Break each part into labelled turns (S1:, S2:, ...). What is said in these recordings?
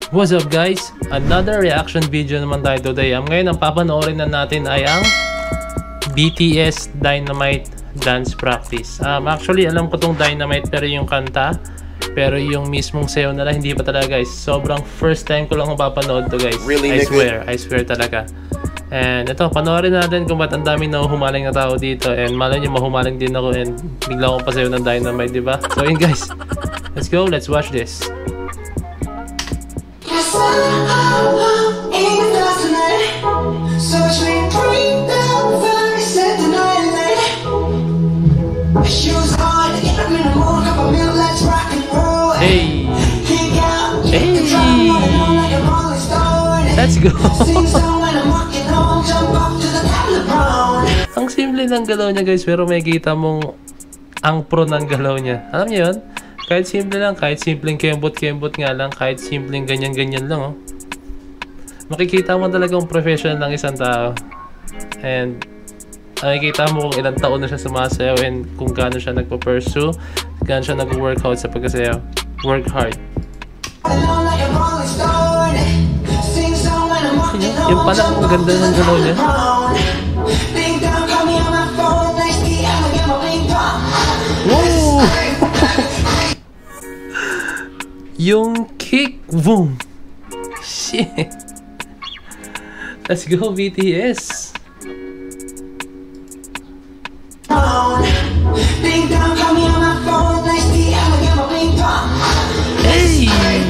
S1: What's up guys? Another reaction video naman tayo today. Ngayon ang papanoorin na natin ay ang BTS Dynamite Dance Practice. Actually alam ko tong Dynamite pero yung kanta, pero yung mismong sayo nila hindi pa talaga guys. Sobrang first time ko lang mapapanood to guys.
S2: Really,
S1: I swear talaga. And ito, panoorin natin kung ba't ang daming nahuhumaling na tao dito. And malay nyo mahumaling din ako and bigla akong pasayo ng Dynamite, diba? So yun guys, let's go, let's watch this. Hey! Hey! Let's go! Ang simple ng galaw niya guys, pero may kita mong ang pro ng galaw niya. Alam niyo yun? Kahit simple lang, kahit simpleng kembot-kembot nga lang, kahit simpleng ganyan-ganyan lang, oh. Makikita mo talagang professional ng isang tao. And makikita mo kung ilang taon na siya sumasayaw and kung gaano siya nagpa-pursue, gaano siya nag-workout sa pagkasayaw. Work hard. Yung pala, ang ganda ng galaw niya. Woo! Yung kick, boom! Shit! Let's go BTS! Hey!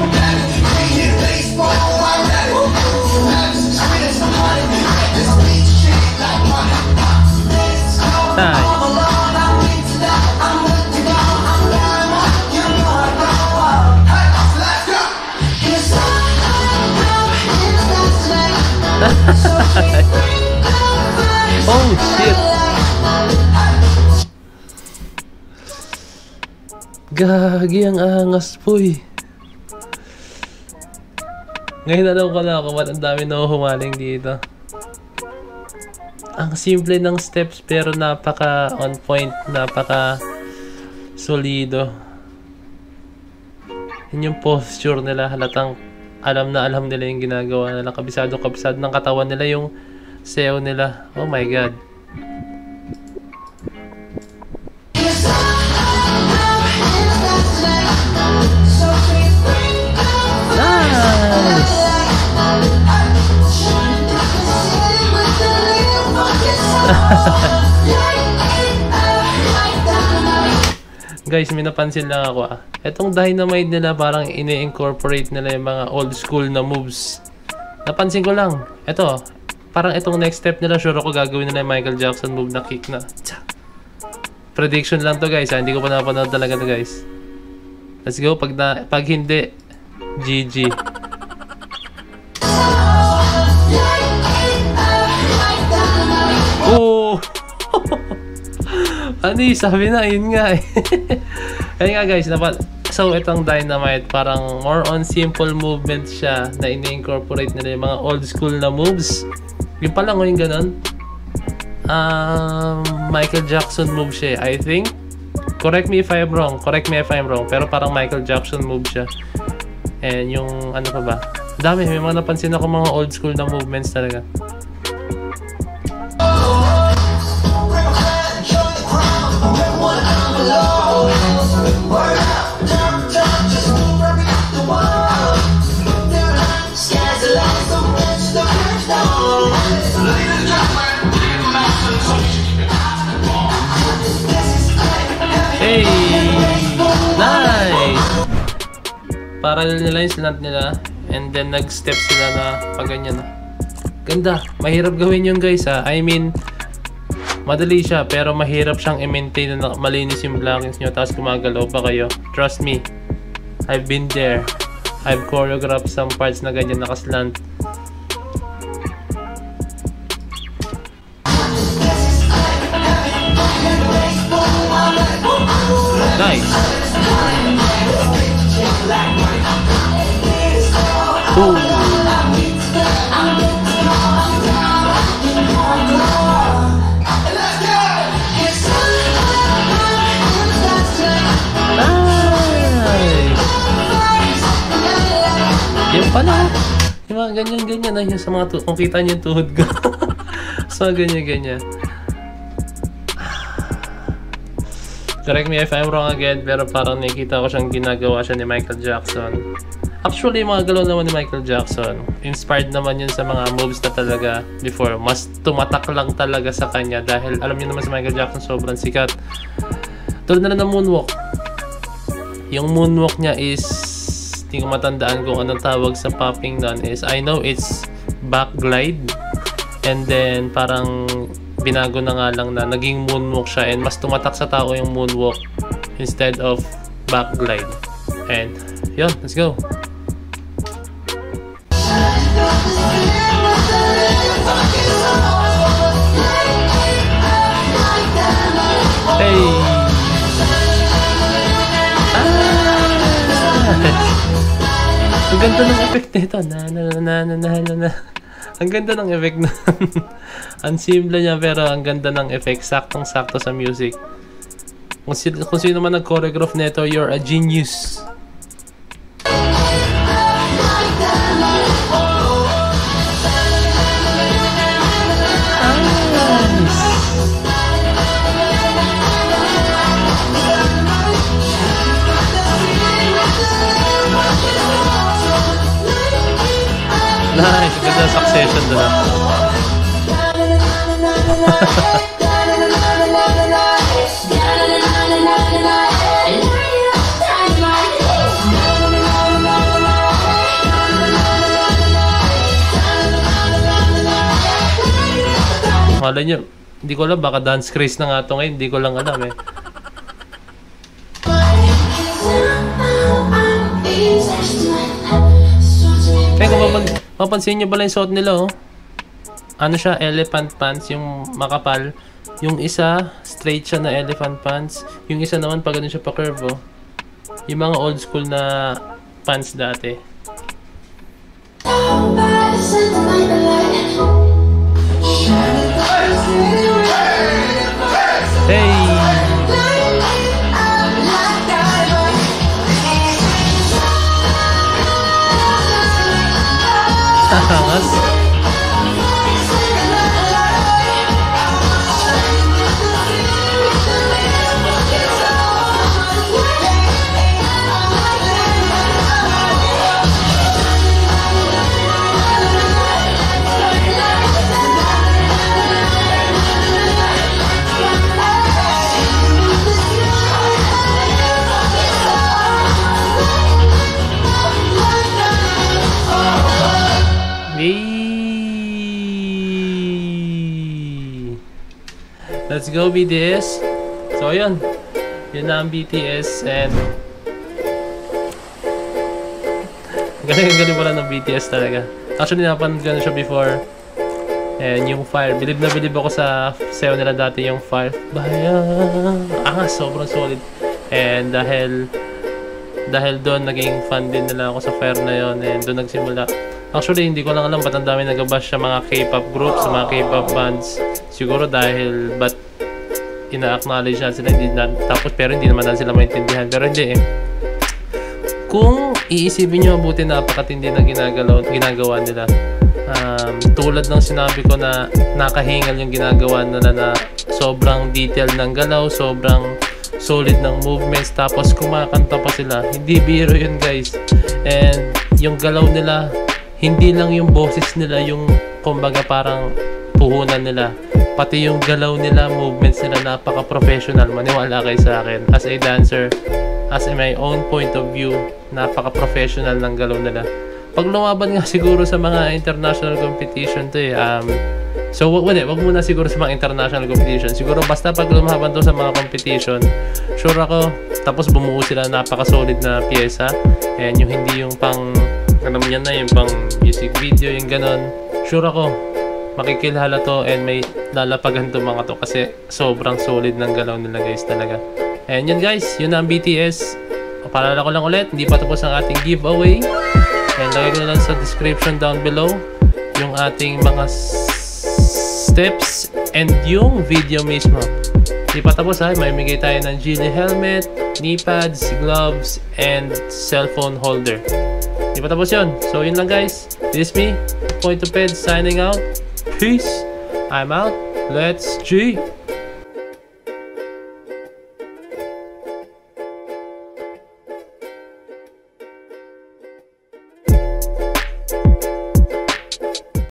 S1: Oh shit! Gagi, ang angas po eh. Ngayon alam ko na kung ba't ang dami na humaling dito. Ang simple ng steps pero napaka on point, napaka solido. Yun yung posture nila, halatang alam na alam nila yung ginagawa nila. Kabisado ng katawan nila yung sayaw nila. Oh my god. Nice! Guys, may napansin lang ako Etong Dynamite nila parang ini-incorporate nila yung mga old school na moves. Napansin ko lang. Ito, parang itong next step nila sure ako gagawin nila yung Michael Jackson move na kick na. Prediction lang to guys, hindi ko pa napanood talaga to guys. Let's go, pag hindi, GG. Oh! Ano sabi na, yun nga eh. Ayun nga guys, so itong Dynamite parang more on simple movement siya na ini-incorporate nila yung mga old school na moves. Yung pala yung ganun. Michael Jackson move siya, I think. Correct me if I'm wrong, pero parang Michael Jackson move siya. And yung ano pa ba? Dami, may mga napansin ako mga old school na movements talaga. Hey! Nice! Parallel nila yung slant nila and then nag-step sila na pag ganyan na. Ganda! Mahirap gawin yun guys I mean, madali siya pero mahirap siyang i-maintain na malinis yung blockings nyo tapos gumagalaw pa kayo. Trust me, I've been there. I've choreographed some parts na ganyan nakaslant. Nice! Boom! Nice! Yung pala mga ganyan-ganyan. Ayun sa mga kung kita niyo yung tuhod ko. So, ganyan-ganyan. Correct me if I'm wrong again, pero parang nakikita ko siyang ginagawa siya ni Michael Jackson. Actually, mga galaw naman ni Michael Jackson, inspired naman yun sa mga moves na talaga before. Mas tumatak lang talaga sa kanya dahil alam niyo naman si Michael Jackson sobrang sikat. Tulad na lang ng moonwalk. Yung moonwalk niya is, hindi ko matandaan kung anong tawag sa popping doon is, I know it's back glide. And then, parang binago na nga lang na naging moonwalk siya and mas tumatak sa tao yung moonwalk instead of back glide. And yun, let's go. Hey! Ang ganda ng effect nito. Ang ganda ng effect na. Ang simple niya pero ang ganda ng effect. Saktong-sakto sa music. Kung sino man nag-choreograph nito, you're a genius. Nice, ganda succession doon. Malay nyo, hindi ko alam, baka dance craze na nga ito ngayon, hindi ko lang alam eh. Kaya kung mapansin nyo pala yung suot nila, oh. Ano siya, elephant pants, yung makapal. Yung isa, straight siya na elephant pants. Yung isa naman, pag ganun siya pa curve, oh. Yung mga old school na pants dati. Hey! Angas. Let's go BTS. So yun, yun na ang BTS and galing pala ng BTS talaga. Actually napanood ko na siya before. And yung Fire, bilib na bilib ako sa sayo nila dati, yung Fire. Sobrang solid. And dahil doon naging fan din nila ako sa Fire na yon, and doon nagsimula. Actually, hindi ko lang alam ba't ang dami nag-bash sa mga K-pop groups, sa mga K-pop bands. Siguro dahil ba't ina-acknowledge na sila, tapos pero hindi naman sila maintindihan. Pero hindi eh. Kung iisipin nyo mabuti, napakatindi na ginagawa nila. Tulad ng sinabi ko na nakahingal yung ginagawa nila, na sobrang detail ng galaw, sobrang solid ng movements, tapos kumakanta pa sila. Hindi biro yun guys. And yung galaw nila, hindi lang yung boses nila yung kumbaga parang puhunan nila, pati yung galaw nila, movements nila, napaka-professional. Maniwala kayo sa akin, as a dancer, as in my own point of view, napaka-professional ng galaw nila. Pag lumaban nga siguro sa mga international competition to eh, so wag muna siguro sa mga international competition. Siguro basta pag lumaban to sa mga competition, sure ako, tapos bumuo sila napaka-solid na pyesa. And yung hindi yung pang, alam niya na, yung pang music video, yung ganon, sure ako, makikilala to and may lalapagan to mga to kasi sobrang solid ng galaw nila guys talaga. And yun guys, yun na ang BTS. Paalala ko lang ulit, hindi pa tapos ang ating giveaway. And lagay ko na lang sa description down below yung ating mga steps and yung video mismo. Hindi pa tapos ha, may bigay tayo ng Geely helmet, knee pads, gloves, and cellphone holder. Di pa tapos yun. So yun lang guys. This is me, Point to Ped, signing out. Peace. I'm out. Let's G.